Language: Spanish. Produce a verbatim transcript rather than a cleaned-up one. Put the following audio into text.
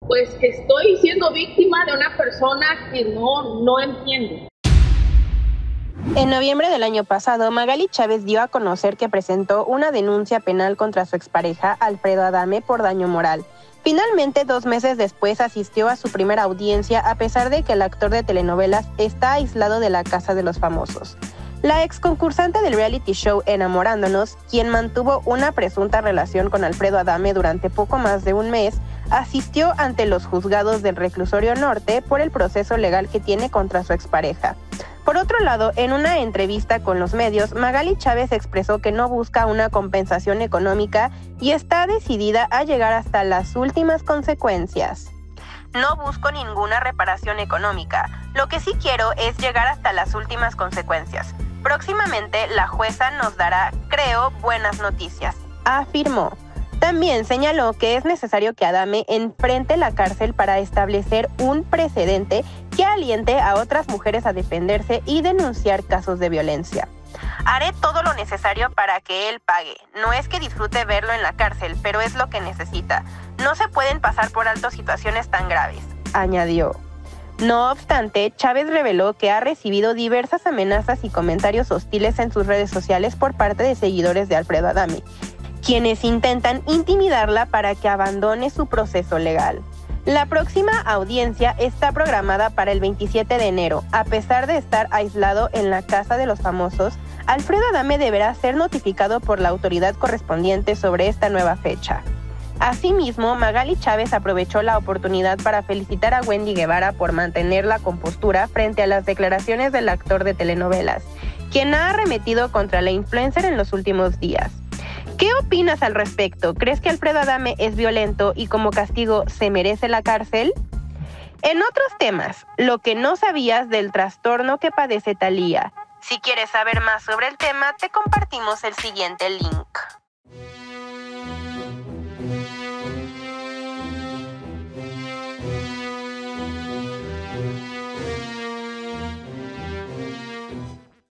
Pues que estoy siendo víctima de una persona que no, no entiendo. En noviembre del año pasado, Magali Chávez dio a conocer que presentó una denuncia penal contra su expareja, Alfredo Adame, por daño moral. Finalmente, dos meses después, asistió a su primera audiencia, a pesar de que el actor de telenovelas está aislado de la Casa de los Famosos. La ex concursante del reality show Enamorándonos, quien mantuvo una presunta relación con Alfredo Adame durante poco más de un mes, asistió ante los juzgados del Reclusorio Norte por el proceso legal que tiene contra su expareja. Por otro lado, en una entrevista con los medios, Magali Chávez expresó que no busca una compensación económica y está decidida a llegar hasta las últimas consecuencias. No busco ninguna reparación económica. Lo que sí quiero es llegar hasta las últimas consecuencias. Próximamente la jueza nos dará, creo, buenas noticias, afirmó. También señaló que es necesario que Adame enfrente la cárcel para establecer un precedente que aliente a otras mujeres a defenderse y denunciar casos de violencia. Haré todo lo necesario para que él pague. No es que disfrute verlo en la cárcel, pero es lo que necesita. No se pueden pasar por alto situaciones tan graves, añadió. No obstante, Chávez reveló que ha recibido diversas amenazas y comentarios hostiles en sus redes sociales por parte de seguidores de Alfredo Adame, quienes intentan intimidarla para que abandone su proceso legal. La próxima audiencia está programada para el veintisiete de enero. A pesar de estar aislado en la Casa de los Famosos, Alfredo Adame deberá ser notificado por la autoridad correspondiente sobre esta nueva fecha. Asimismo, Magali Chávez aprovechó la oportunidad para felicitar a Wendy Guevara por mantener la compostura frente a las declaraciones del actor de telenovelas, quien ha arremetido contra la influencer en los últimos días. ¿Qué opinas al respecto? ¿Crees que Alfredo Adame es violento y como castigo se merece la cárcel? En otros temas, lo que no sabías del trastorno que padece Thalía. Si quieres saber más sobre el tema, te compartimos el siguiente link.